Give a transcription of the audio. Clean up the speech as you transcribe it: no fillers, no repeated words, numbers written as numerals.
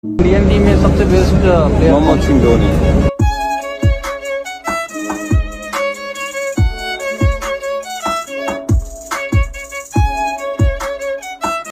Indian team में सबसे best player Mohammad Singh Dhoni.